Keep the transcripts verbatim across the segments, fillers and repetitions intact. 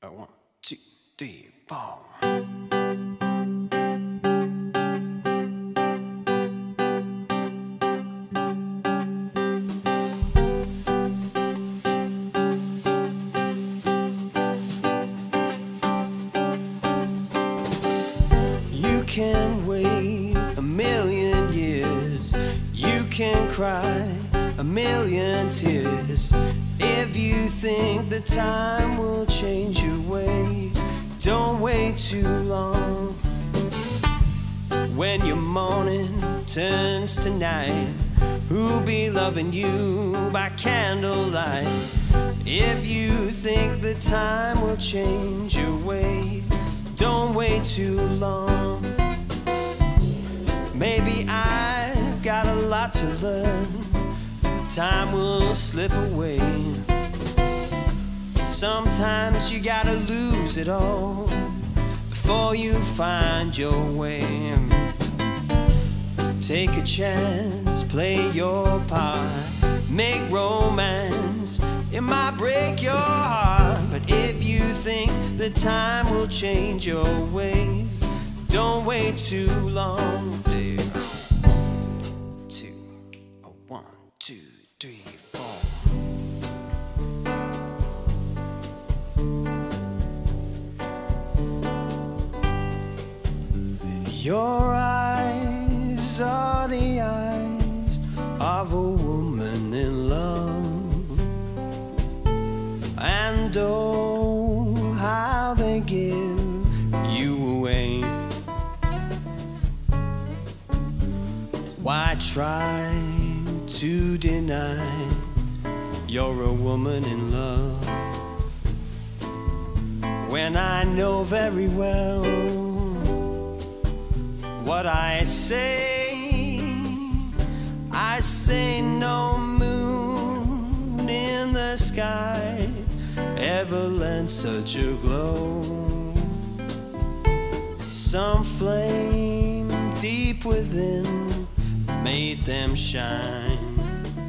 One, two, three, four. You can wait a million years, you can cry a million tears. If you think the time will change your ways, don't wait too long. When your morning turns to night, who'll be loving you by candlelight? If you think the time will change your ways, don't wait too long. Maybe I've got a lot to learn, time will slip away. Sometimes you gotta lose it all before you find your way. Take a chance, play your part, make romance, it might break your heart. But if you think the time will change your ways, don't wait too long. Two, one, two, three, four. Your eyes are the eyes of a woman in love, and oh, how they give you away. Why try to deny you're a woman in love, when I know very well what I say? I say no moon in the sky ever lent such a glow. Some flame deep within made them shine.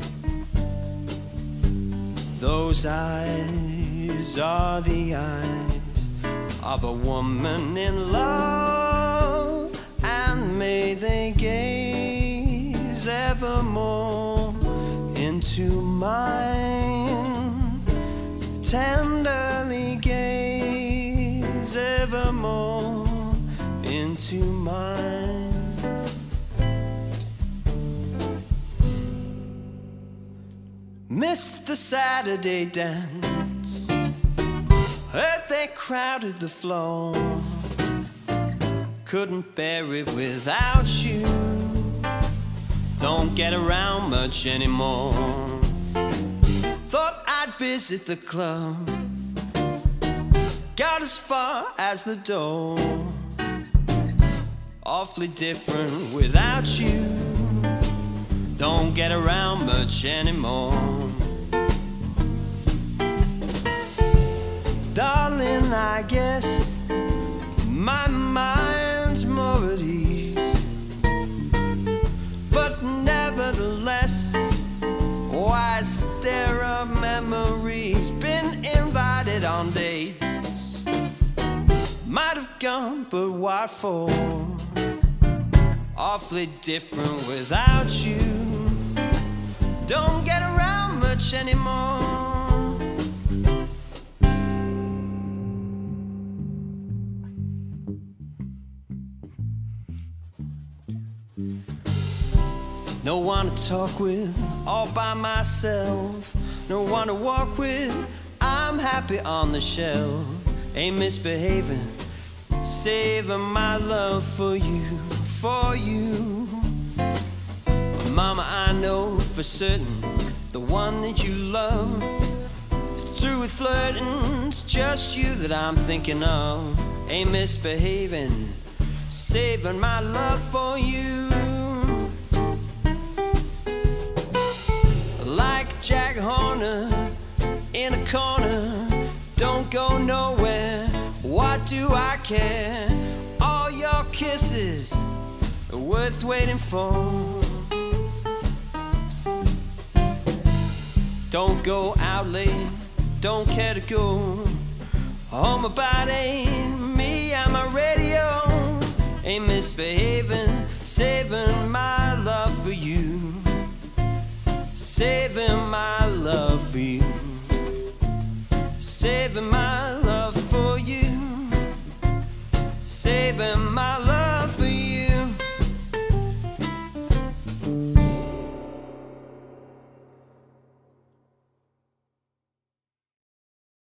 Those eyes are the eyes of a woman in love, and may they gaze evermore into mine, tenderly gaze evermore into mine. Missed the Saturday dance, heard they crowded the floor, couldn't bear it without you, don't get around much anymore. Thought I'd visit the club, got as far as the door. Awfully different without you, don't get around much anymore. Darling, I guess my mind's more at ease, but nevertheless, why stir up memories? Been invited on dates, might have gone, but what for? Awfully different without you, don't get around much anymore. No one to talk with, all by myself. No one to walk with, I'm happy on the shelf. Ain't misbehaving, saving my love for you, for you. Mama, I know for certain the one that you love is through with flirting. It's just you that I'm thinking of. Ain't misbehaving, saving my love for you. Like Jack Horner in a corner, don't go nowhere, what do I care? All your kisses are worth waiting for. Don't go out late, don't care to go, Oh, my body, me and my radio ain't misbehaving, saving my love for you, saving my love for you, saving my love for you, saving my